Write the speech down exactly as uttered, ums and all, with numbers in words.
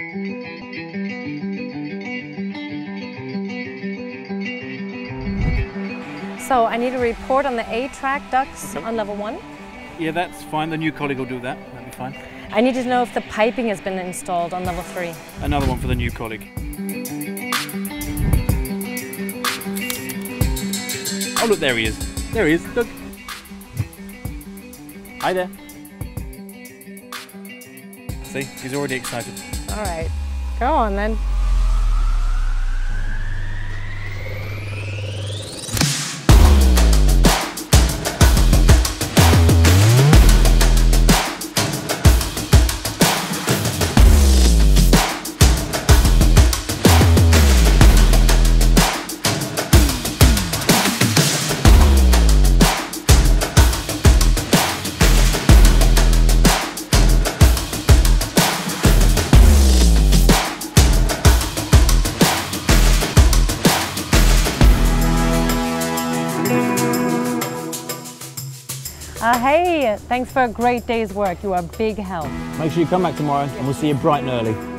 So I need a report on the A-track ducts okay. on level one. Yeah, that's fine. The new colleague will do that. That'll be fine. I need to know if the piping has been installed on level three. Another one for the new colleague. Oh look, there he is. There he is. Look. Hi there. See, he's already excited. All right, go on then. Uh, hey, thanks for a great day's work. You are a big help. Make sure you come back tomorrow and we'll see you bright and early.